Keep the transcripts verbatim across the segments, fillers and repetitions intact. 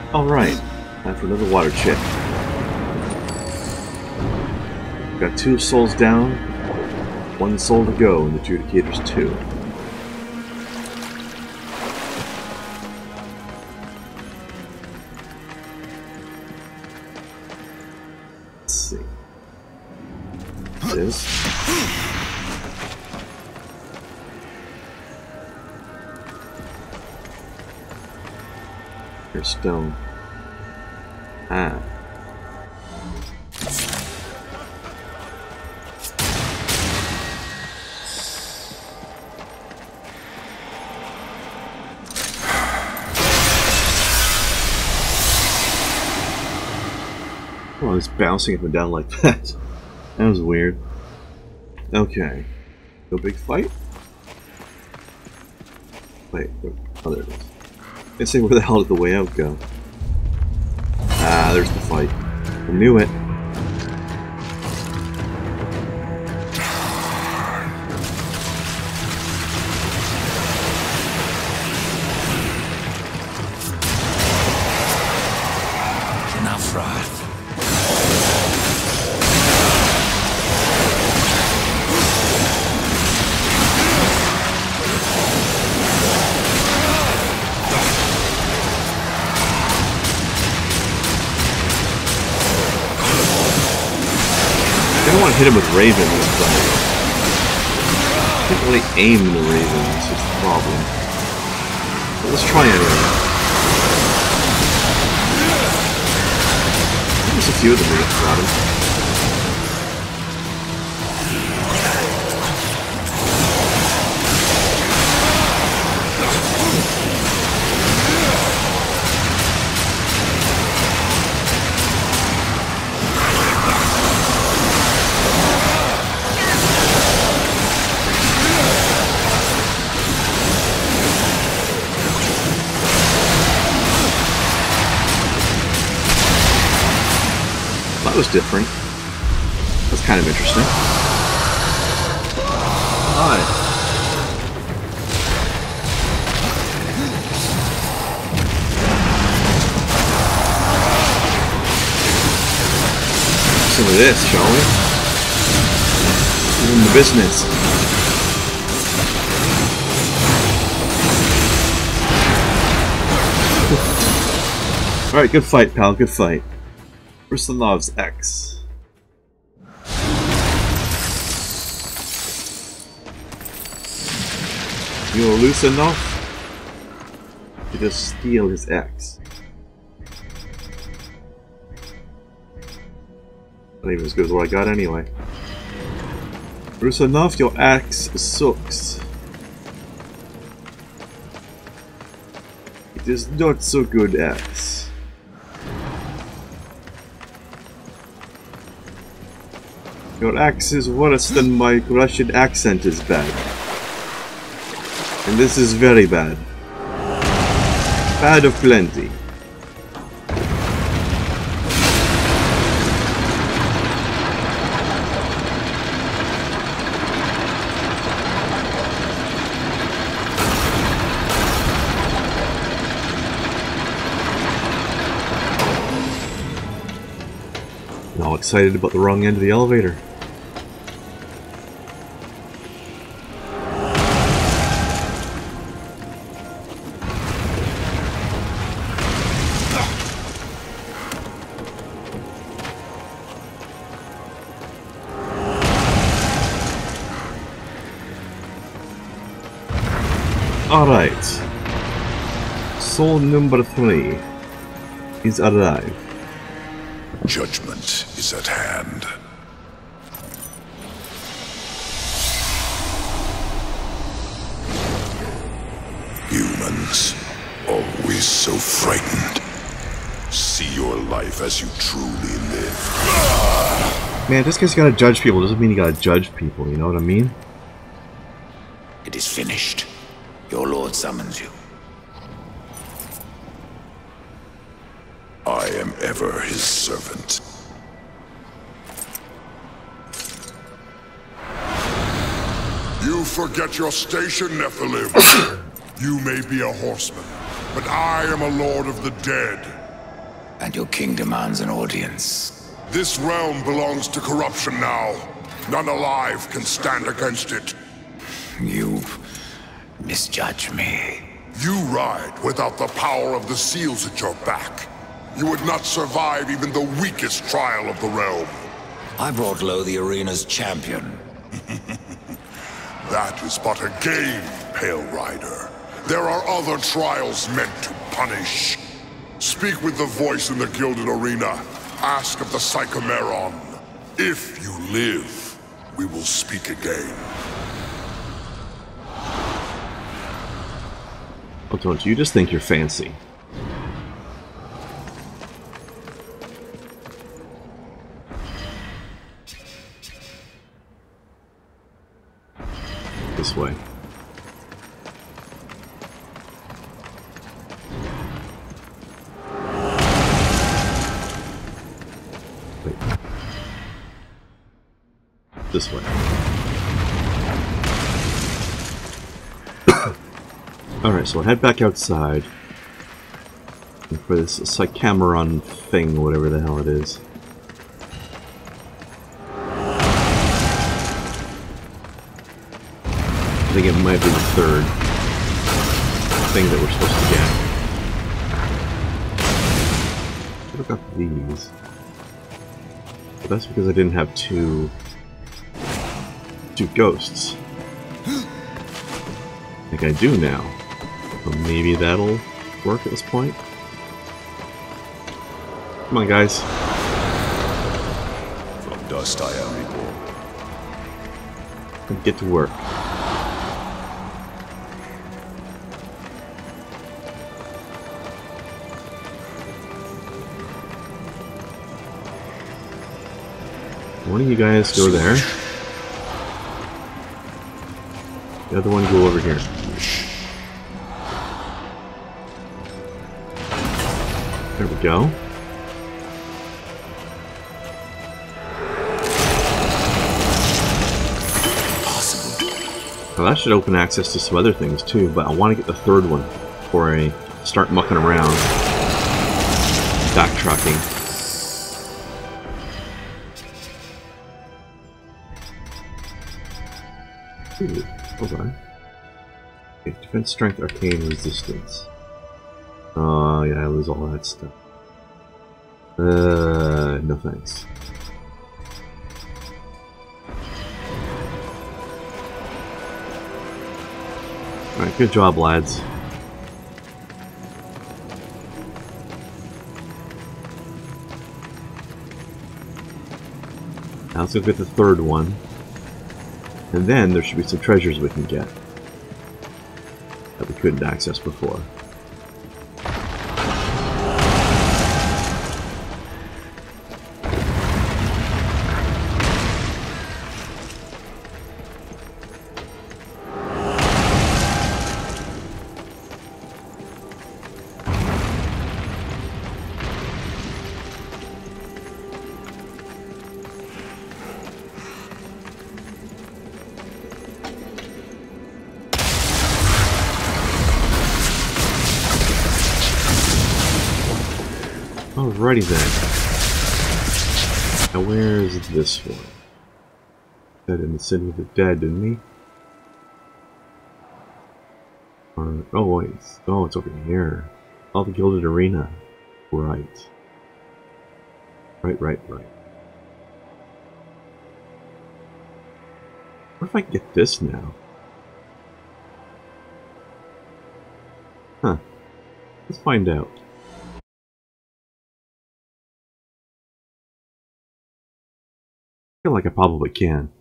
Alright, time for another water check. Got two souls down, one soul to go in the Adjudicators two. Let's see. This. Here's stone. Ah. Oh, it's bouncing up and down like that. That was weird. Okay. No big fight? Wait, oh there it is. I say, where the hell did the way out go? Ah, there's the fight. I knew it. Enough wrath. I don't want to hit him with Raven this time. I can't really aim the Raven, that's just the problem. But let's try anyway. There's a few of them that got him. That was different. That's kind of interesting. Alright. Some of this, shall we? In the business. Alright, good fight, pal, good fight. Rusanov's X. You're loose enough to just steal his X. Not even as good as what I got anyway. Rusanov, your X sucks. It is not so good X. Your axe is worse than my Russian accent is bad. And this is very bad. Bad of plenty. I'm all excited about the wrong end of the elevator. Alright. Soul number three is arrived. Judgment is at hand. Humans, always so frightened. See your life as you truly live. Man, just because you gotta judge people doesn't mean you gotta judge people, you know what I mean? It is finished. Your lord summons you. I am ever his servant. You forget your station, Nephilim. You may be a horseman, but I am a lord of the dead. and your king demands an audience. This realm belongs to corruption now. None alive can stand against it. You misjudge me. You ride without the power of the seals at your back. You would not survive even the weakest trial of the realm. I brought low the arena's champion. That is but a game, Pale Rider. There are other trials meant to punish. Speak with the voice in the Gilded Arena. Ask of the Psychomeron. If you live, we will speak again. Oh, don't you just think you're fancy? This way. Wait. This way. Alright, so I'll head back outside for this Psychomeron thing, whatever the hell it is. I think it might be the third thing that we're supposed to get. Look up these. But that's because I didn't have two two ghosts. I think I do now. So maybe that'll work at this point. Come on, guys. From dust I am reborn. And get to work. One of you guys go there. The other one go over here. There we go. Well, that should open access to some other things too, but I want to get the third one before I start mucking around. Backtracking. Ooh, hold on. Okay, defense, strength, arcane, resistance. Oh, yeah, I lose all that stuff. Uh, no thanks. Alright, good job, lads. Now let's go get the third one. And then there should be some treasures we can get that we couldn't access before. Alrighty then. Now where's this one? Dead in the City of the Dead, didn't he? Or, oh wait, oh it's over here. Oh, the Gilded Arena. Right. Right, right, right. What if I get this now? Huh. Let's find out. I feel like I probably can.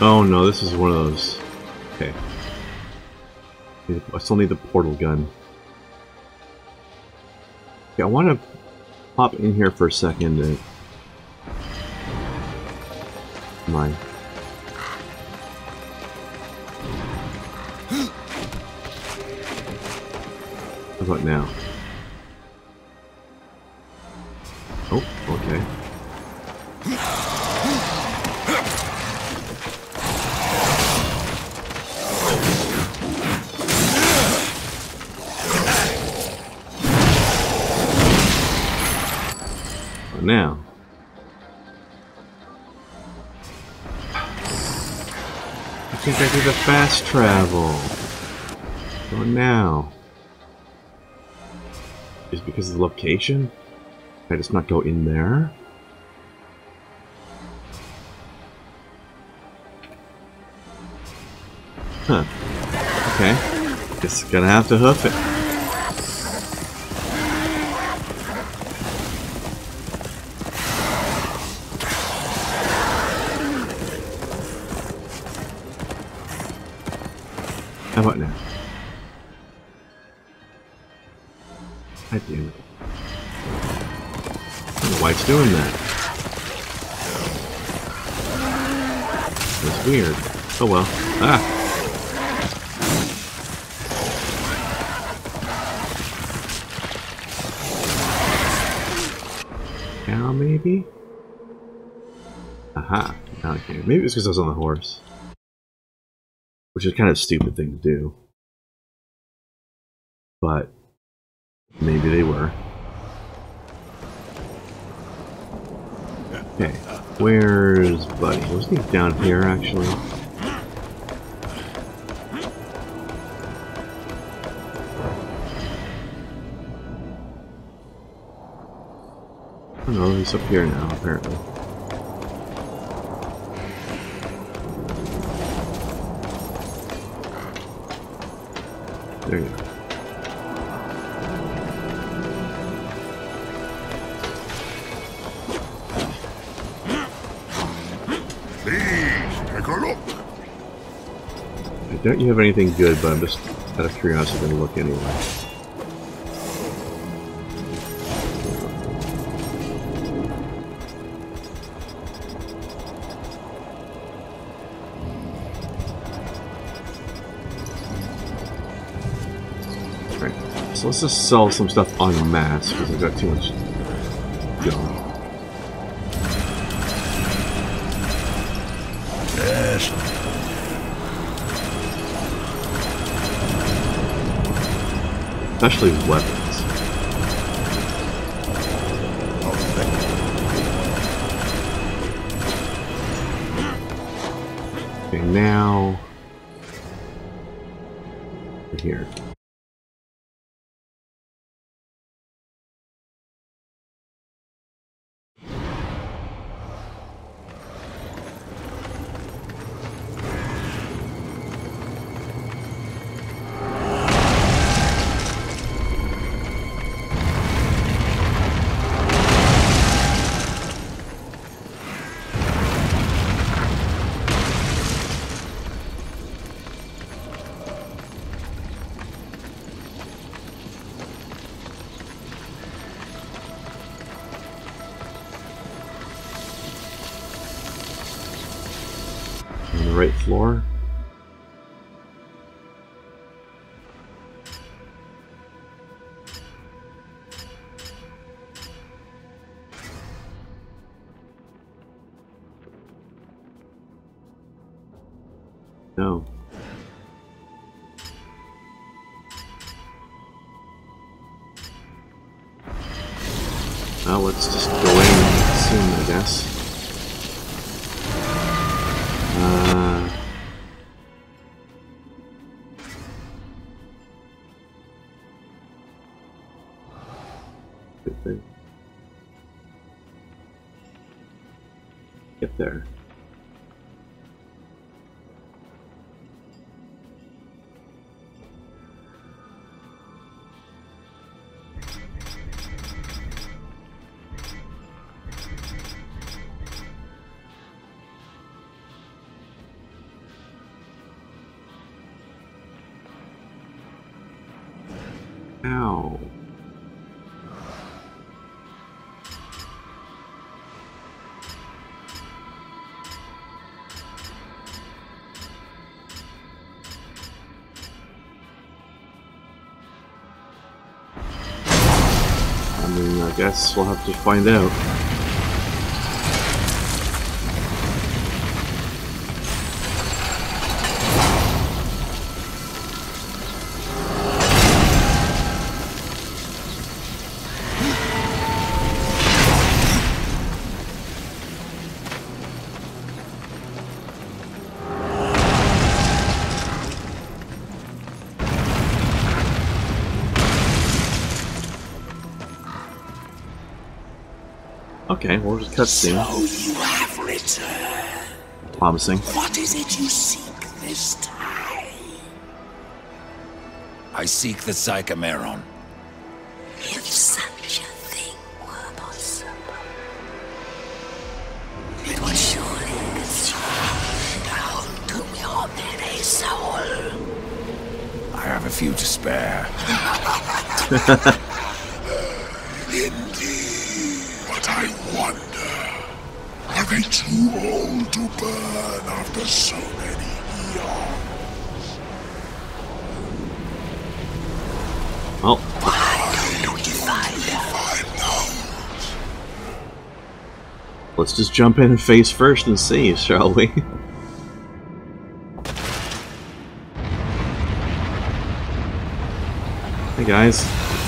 Oh no, this is one of those. Okay. I still need the portal gun. Okay, I want to pop in here for a second and... Come on. How about now? Oh, okay. But now. I think I do the fast travel. But now. Is it because of the location? Can I just not go in there? Huh. Okay. Guess gonna have to hoof it. How about now? I do. I don't know why it's doing that. That's weird. Oh well. Ah! Now maybe? Aha. Now I can. Maybe it's because I was on the horse. Which is kind of a stupid thing to do. But maybe they were. Okay, where's Buddy? Wasn't he down here actually? I don't know, he's up here now apparently. There you go. Don't you have anything good, but I'm just out of curiosity going to look anyway. Right. So let's just sell some stuff en masse because I've got too much junk. Yes. Especially weapons. Okay, now we're here. On the right floor. No. Well, let's just go in soon, I guess. Uh, good thing. Get there. Ow. I mean, I guess we'll have to find out. Okay, we'll just cut soon. So you have returned. Promising. What is it you seek this time? I seek the Psychomeron. If such a thing were possible, it would surely consume down to your very soul. I have a few to spare. Indeed. But I wonder, are they too old to burn after so many eons? Well, Why don't we find out? Find out. let's just jump in face first and see, shall we? Hey guys.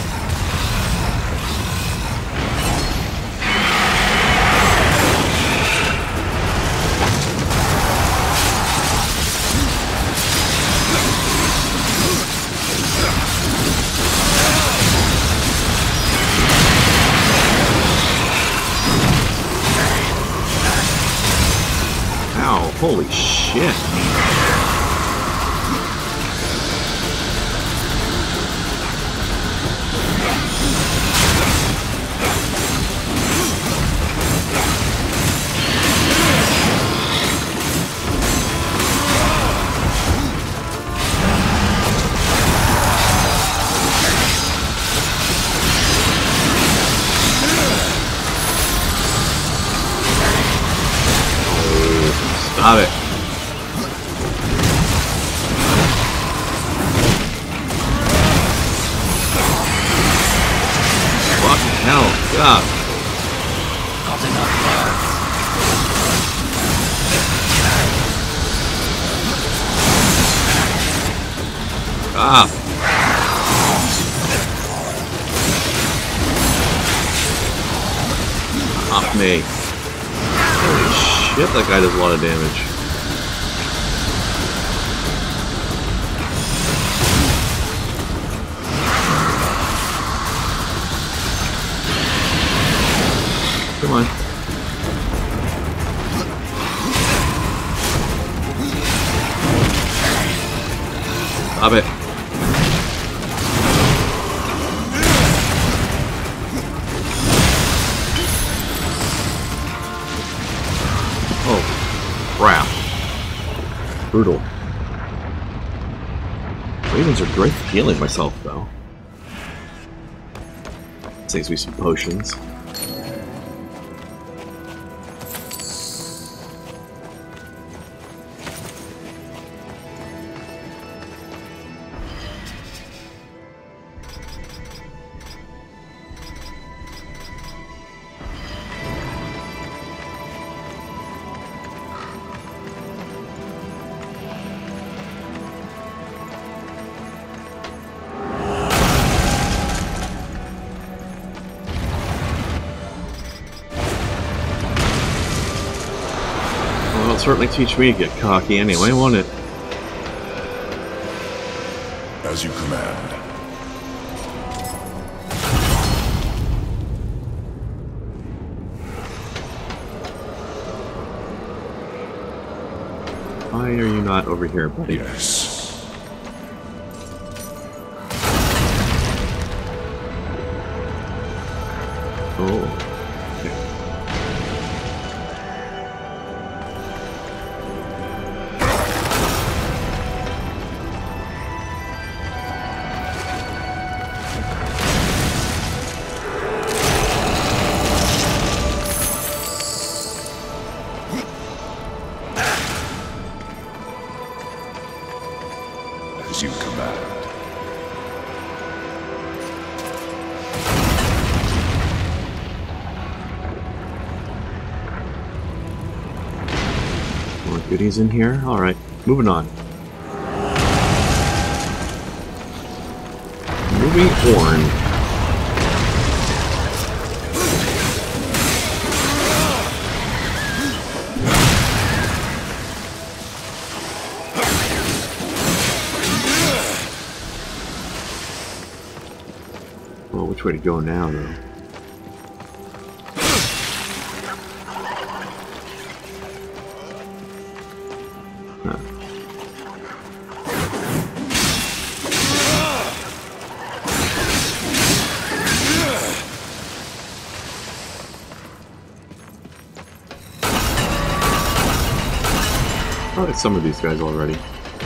Ow, holy shit. Stop it. Fucking hell, God. Not enough love. Ah. Off me. Holy shit, that guy does a lot of damage. Come on. Stop it. Oh, crap. Brutal. Ravens are great for healing myself, though. Saves me some potions. Well, it'll certainly teach me to get cocky anyway, won't it? As you command. Why are you not over here, buddy? Yes. Oh. goodies in here? Alright, moving on. Moving on. Well, which way to go now, though? Some of these guys already.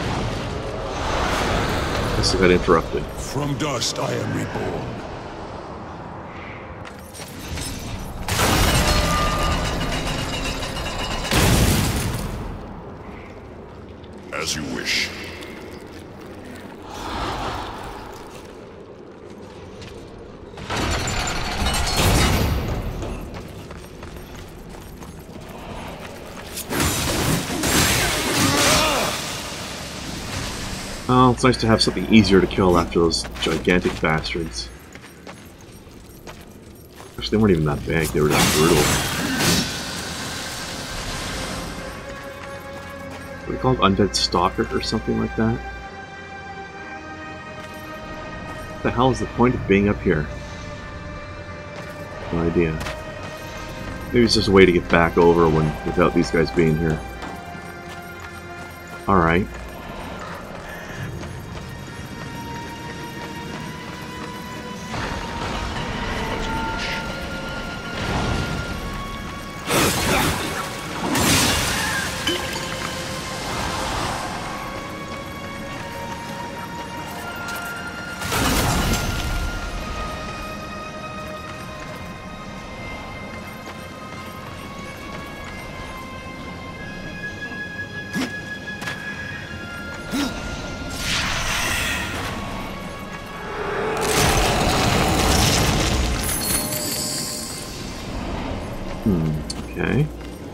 Guess I got interrupted. From dust I am reborn. As you wish. Oh, it's nice to have something easier to kill after those gigantic bastards. Actually, they weren't even that big, they were just brutal. What do you call it? Undead Stalker or something like that? What the hell is the point of being up here? No idea. Maybe it's just a way to get back over when without these guys being here. Alright. Okay.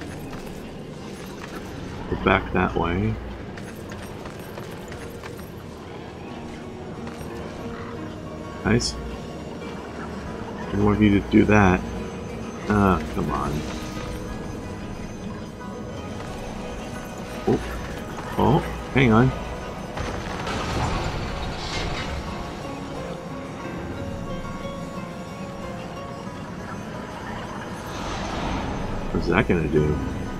Go back that way. Nice. I want you to do that. Ah, come on. Oh. Oh, hang on. What's that gonna do?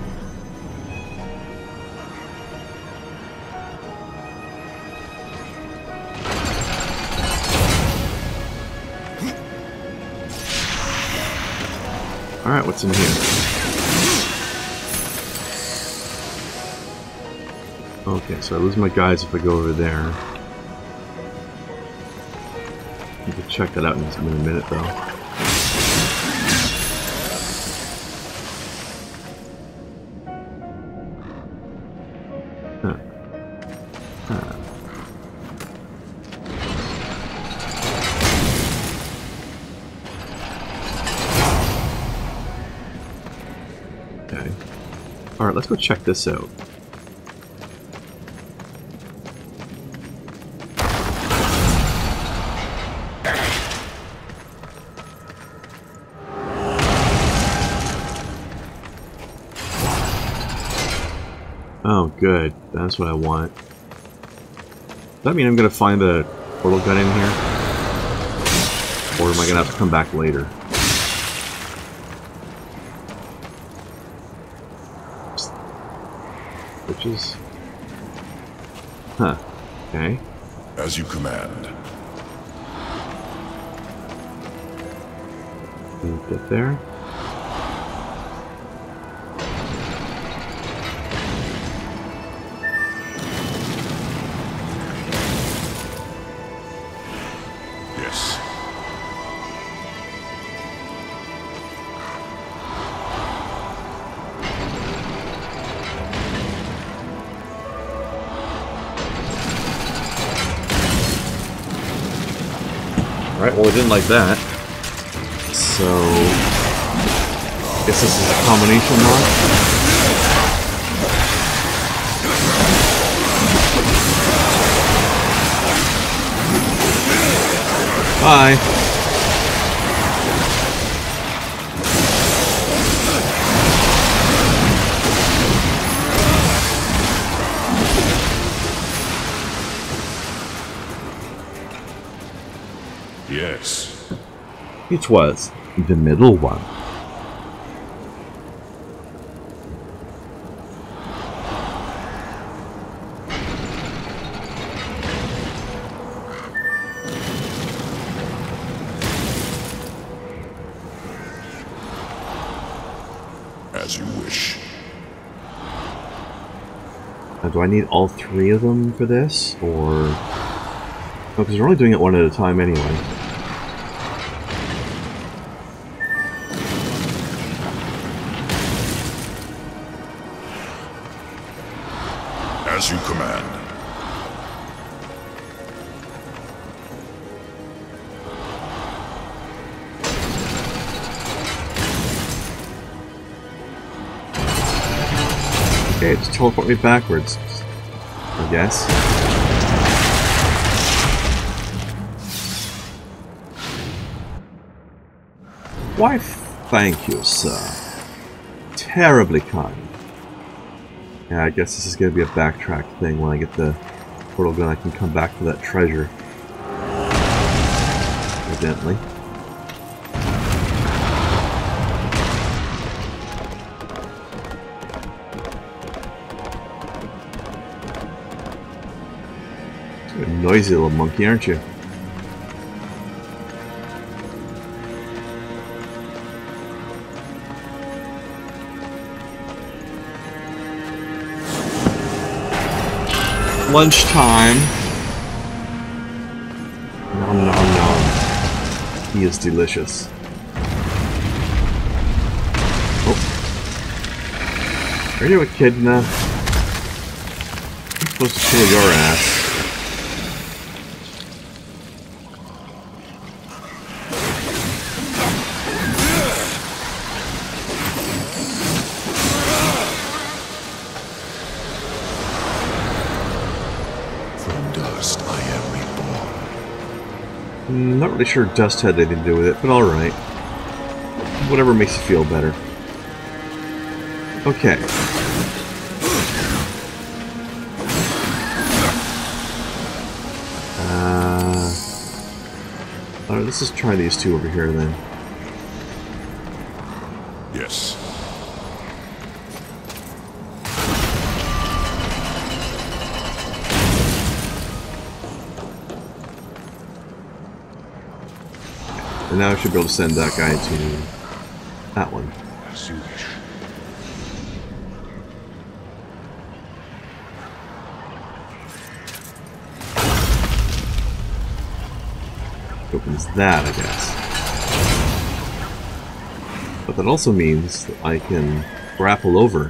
Alright, what's in here? Okay, so I lose my guys if I go over there. You can check that out in a minute though. Alright, let's go check this out. Oh, good. That's what I want. Does that mean I'm going to find the portal gun in here? Or am I going to have to come back later? Is... Huh. Okay. As you command. Can we get there? Yes. Alright, well, I didn't like that. So... I guess this is a combination mod? Bye. Yes. It was the middle one. As you wish. Now, do I need all three of them for this, or... No, because we're only doing it one at a time anyway. As you command. Okay, just teleport me backwards, I guess. Why, thank you, sir. Terribly kind. Yeah, I guess this is going to be a backtrack thing. When I get the portal gun, I can come back to that treasure. Evidently. You're a noisy little monkey, aren't you? Lunchtime. Nom nom nom. He is delicious. Oh. Are you a Echidna? I'm supposed to kill your ass. Not really sure dust had anything to do with it, but alright. Whatever makes you feel better. Okay. Uh, Alright, let's just try these two over here then. Yes. And now I should be able to send that guy to that one. As you wish. Opens that, I guess. But that also means that I can grapple over.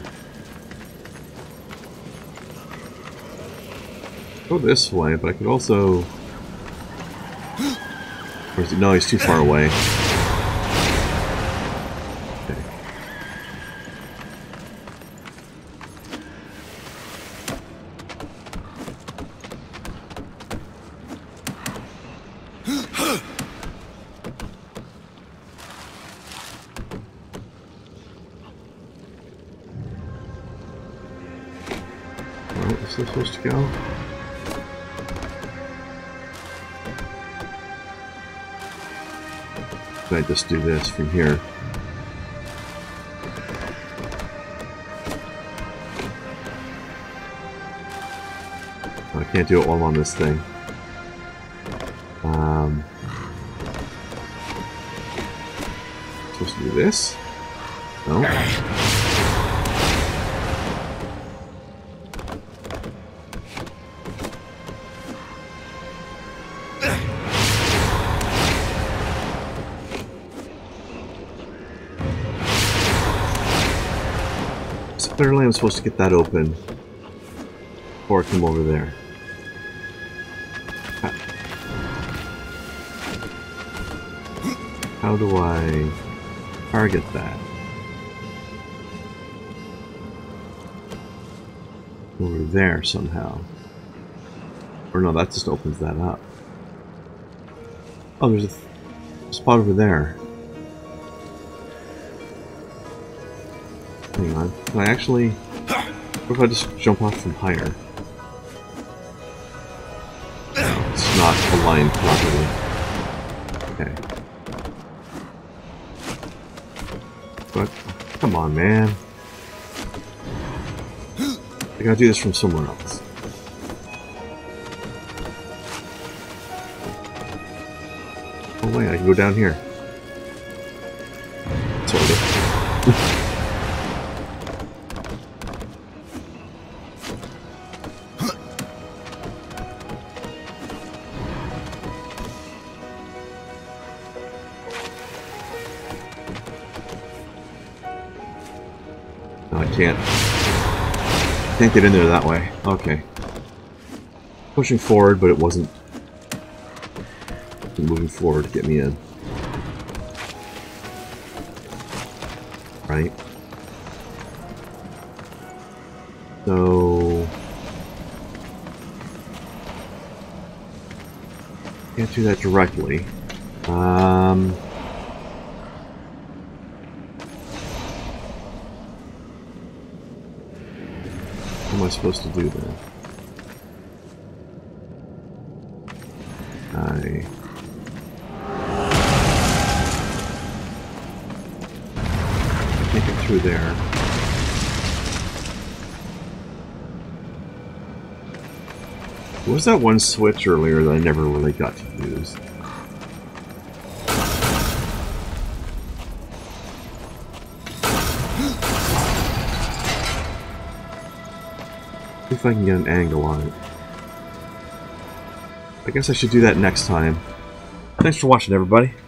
Go this way, but I could also... Or is it, no, he's too far away. Okay. Well, is this supposed to go? I just do this from here. I can't do it while I'm on this thing. Um, supposed to do this? No. Clearly I'm supposed to get that open before I come over there. How do I target that? Over there somehow. Or no, that just opens that up. Oh, there's a spot over there. Hang on. Can I actually... What if I just jump off from higher? It's not aligned properly. Okay. But, come on, man. I gotta do this from somewhere else. Oh wait, I can go down here. Sort of. No, I can't. Can't get in there that way. Okay. Pushing forward, but it wasn't moving forward to get me in. Right? So... Can't do that directly. Um... What am I supposed to do then? I... Take it through there. What was that one switch earlier that I never really got to use? See if I can get an angle on it. I guess I should do that next time. Thanks for watching, everybody.